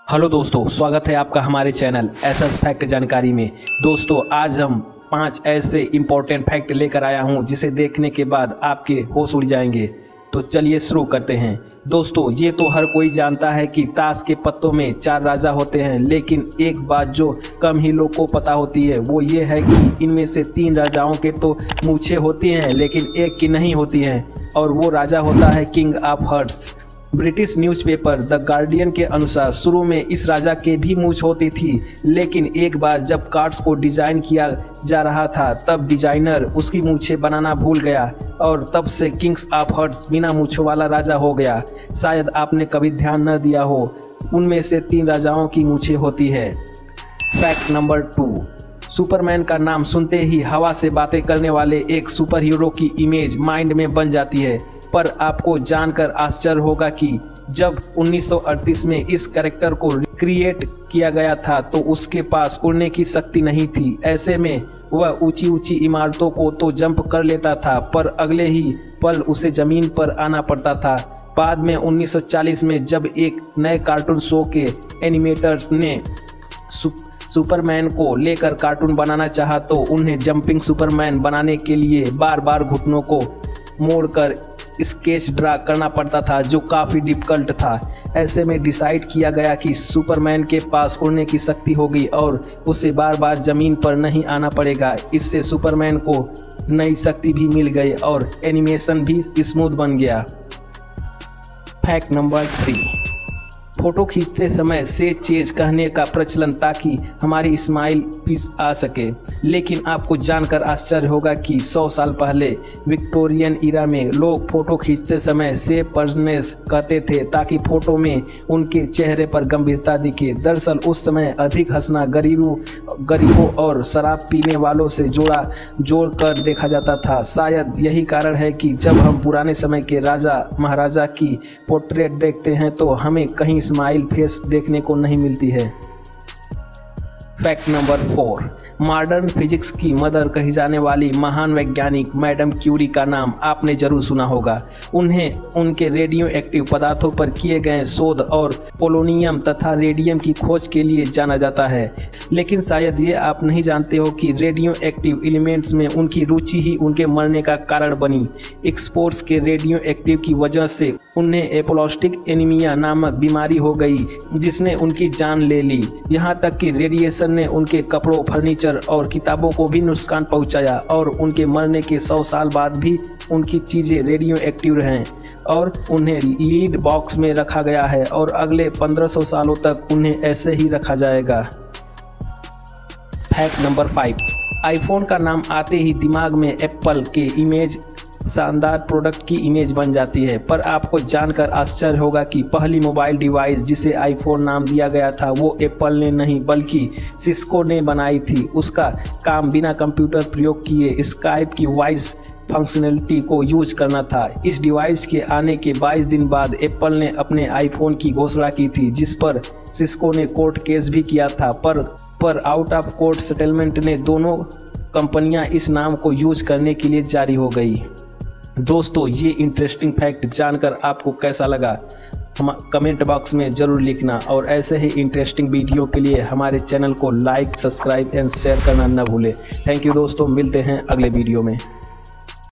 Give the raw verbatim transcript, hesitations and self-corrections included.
Hello दोस्तों, स्वागत है आपका हमारे चैनल एसएस फैक्ट जानकारी में। दोस्तों, आज हम पांच ऐसे इम्पोर्टेंट फैक्ट लेकर आया हूं जिसे देखने के बाद आपके होश उड़ जाएंगे। तो चलिए शुरू करते हैं। दोस्तों, ये तो हर कोई जानता है कि ताश के पत्तों में चार राजा होते हैं, लेकिन एक बात जो कम ही लोग को पता होती है वो ये है कि इनमें से तीन राजाओं के तो मूछें होती हैं लेकिन एक की नहीं होती हैं, और वो राजा होता है king of hearts. British newspaper the Guardian के अनुसार शुरू में इस राजा के भी मूछ होती थी, लेकिन एक बार जब कार्ड्स को डिज़ाइन किया जा रहा था तब डिजाइनर उसकी मूछें बनाना भूल गया और तब से किंग्स ऑफ हार्ट्स बिना मूछों वाला राजा हो गया। शायद आपने कभी ध्यान न दिया हो, उनमें से तीन राजाओं की मूछें होती है। फैक्ट नंबर टू, सुपरमैन का नाम सुनते ही हवा से बातें करने वाले एक सुपर हीरो की इमेज माइंड में बन जाती है, पर आपको जानकर आश्चर्य होगा कि जब उन्नीस सौ अड़तीस में इस कैरेक्टर को क्रिएट किया गया था तो उसके पास उड़ने की शक्ति नहीं थी। ऐसे में वह ऊंची ऊंची इमारतों को तो जंप कर लेता था, पर अगले ही पल उसे जमीन पर आना पड़ता था। बाद में उन्नीस सौ चालीस में जब एक नए कार्टून शो के एनिमेटर्स ने सु, सुपरमैन को लेकर कार्टून बनाना चाहा तो उन्हें जंपिंग सुपरमैन बनाने के लिए बार बार घुटनों को मोड़कर स्केच ड्रा करना पड़ता था, जो काफ़ी डिफिकल्ट था। ऐसे में डिसाइड किया गया कि सुपरमैन के पास उड़ने की शक्ति होगी और उसे बार बार ज़मीन पर नहीं आना पड़ेगा। इससे सुपरमैन को नई शक्ति भी मिल गई और एनिमेशन भी स्मूथ बन गया। फैक्ट नंबर थ्री, फोटो खींचते समय से चेज कहने का प्रचलन ताकि हमारी स्माइल भी आ सके, लेकिन आपको जानकर आश्चर्य होगा कि सौ साल पहले विक्टोरियन ईरा में लोग फोटो खींचते समय से पर्सनेस कहते थे ताकि फोटो में उनके चेहरे पर गंभीरता दिखे। दरअसल उस समय अधिक हंसना गरीबों गरीबों और शराब पीने वालों से जोड़ा जोड़ कर देखा जाता था। शायद यही कारण है कि जब हम पुराने समय के राजा महाराजा की पोर्ट्रेट देखते हैं तो हमें कहीं स्माइल फेस देखने को नहीं मिलती है। Fact number four, modern physics की मदर कही जाने वाली महान वैज्ञानिक मैडम क्यूरी का नाम आपने जरूर सुना होगा। उन्हें उनके रेडियो एक्टिव पदार्थों पर किए गए शोध और पोलोनियम तथा रेडियम की खोज के लिए जाना जाता है, लेकिन शायद ये आप नहीं जानते हो कि रेडियो एक्टिव एलिमेंट्स में उनकी रुचि ही उनके मरने का कारण बनी। एक्सपोर्ट्स के रेडियो एक्टिव की वजह से उन्हें एपोप्लास्टिक एनीमिया नामक बीमारी हो गई जिसने उनकी जान ले ली। यहाँ तक कि रेडिएशन ने उनके कपड़ों, फर्नीचर और किताबों को भी नुकसान पहुंचाया और उनके मरने के सौ साल बाद भी उनकी चीज़ें रेडियो एक्टिव रहें और उन्हें लीड बॉक्स में रखा गया है और अगले पंद्रह सौ सालों तक उन्हें ऐसे ही रखा जाएगा। फैक्ट नंबर फाइव, आईफोन का नाम आते ही दिमाग में एप्पल के इमेज शानदार प्रोडक्ट की इमेज बन जाती है, पर आपको जानकर आश्चर्य होगा कि पहली मोबाइल डिवाइस जिसे आईफोन नाम दिया गया था वो एप्पल ने नहीं बल्कि सिस्को ने बनाई थी। उसका काम बिना कंप्यूटर प्रयोग किए स्काइप की वॉइस फंक्शनलिटी को यूज करना था। इस डिवाइस के आने के बाईस दिन बाद एप्पल ने अपने आईफोन की घोषणा की थी, जिस पर सिस्को ने कोर्ट केस भी किया था, पर पर आउट ऑफ कोर्ट सेटलमेंट ने दोनों कंपनियां इस नाम को यूज करने के लिए जारी हो गई। दोस्तों, ये इंटरेस्टिंग फैक्ट जानकर आपको कैसा लगा हम कमेंट बॉक्स में ज़रूर लिखना, और ऐसे ही इंटरेस्टिंग वीडियो के लिए हमारे चैनल को लाइक, सब्सक्राइब एंड शेयर करना न भूलें। थैंक यू दोस्तों, मिलते हैं अगले वीडियो में।